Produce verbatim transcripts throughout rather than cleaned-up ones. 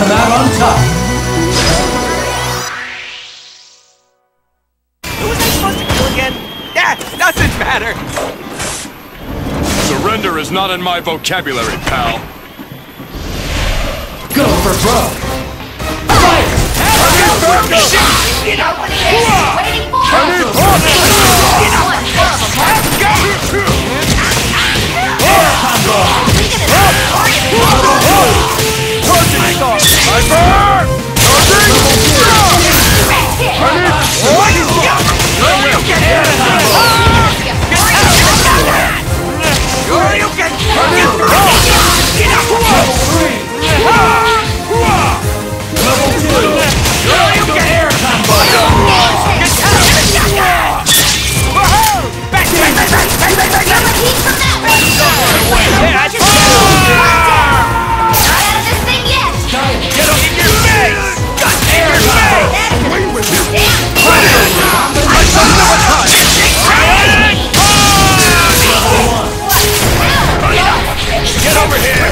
come out on top. Who was I supposed to kill again? Yeah, doesn't matter. Surrender is not in my vocabulary, pal. Go for broke. Fire! You know what it is? Waiting for it! One hell of a mark. Air combo! We can destroy it! Charging star! Sniper! Charging! You get air combo! You get Level three! Level two! You get air combo! Back, back, back, back, back, back, back, back! Get up in your face! Got air combo! Wait with you! I shall never touch! Get over here!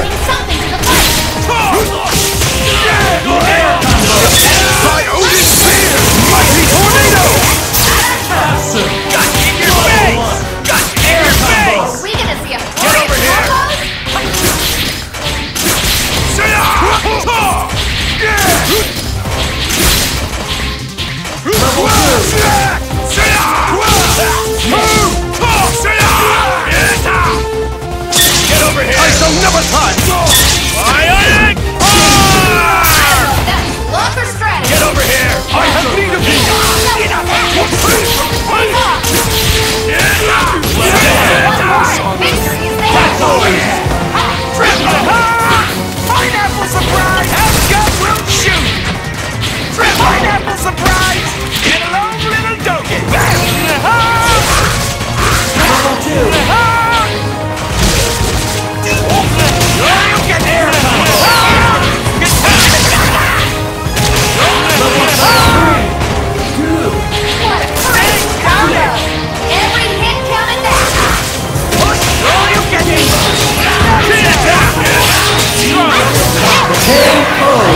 Air combo! Ionic Spear! Mighty Tornado! Got in your face! Got in your face! We gonna see a Get over here! Get over here! I shall never touch! Ionic Fire! Longer strategy! Get over here! I have need of you! Victory is there! Pineapple surprise! Ascot will shoot! Pineapple surprise! Get along, little doggy! Level two! You get air combo! Level three! Two! What a great combo! Every hit counted that! You get it! K O!